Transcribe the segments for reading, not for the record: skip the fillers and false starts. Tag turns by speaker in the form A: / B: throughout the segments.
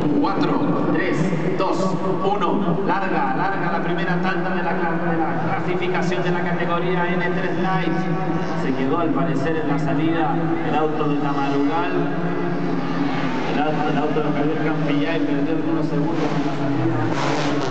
A: 4, 3, 2, 1. Larga la primera tanda de la clasificación de la categoría N3 Light. Se quedó al parecer en la salida el auto de Tamarugal. El auto de Javier Campillay perdió algunos segundos en la salida.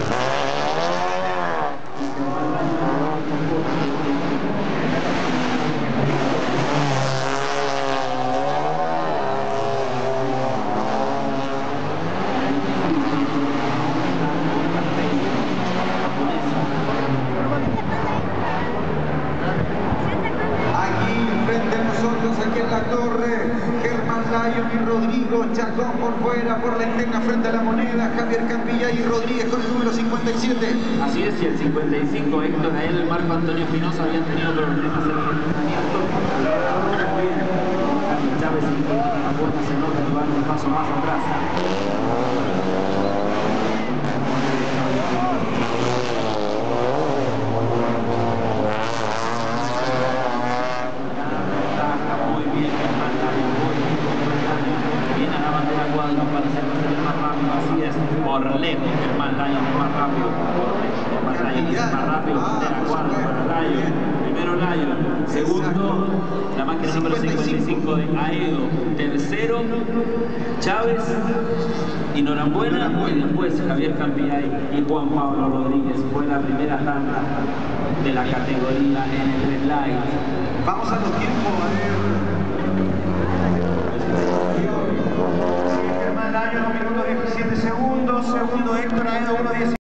B: Aquí en la torre, Germán Lyon y Rodrigo Chacón por fuera, por la interna frente a la moneda, Javier Campillay y Rodríguez con el número 57.
A: Así es, y el 55, Héctor Ael, Marco Antonio Espinosa habían tenido problemas en el entrenamiento. Muy bien, Chávez y la puerta se nota que van un paso más atrás. Por lejos, Germán Lyon es más rápido. Germán Lyon es más rápido. Primera cuadra para Lyon. Primero Lyon. Segundo, la máquina número 55 de Aedo. Tercero, Chávez y Norambuena. Y después Javier Campillay y Juan Pablo Rodríguez. Fue la primera tanda de la categoría N3 Light.
B: Vamos a los tiempos, a ver. Germán Lyon, 1 minuto 17 segundos. Segundo, Héctor Aedo, 1:17.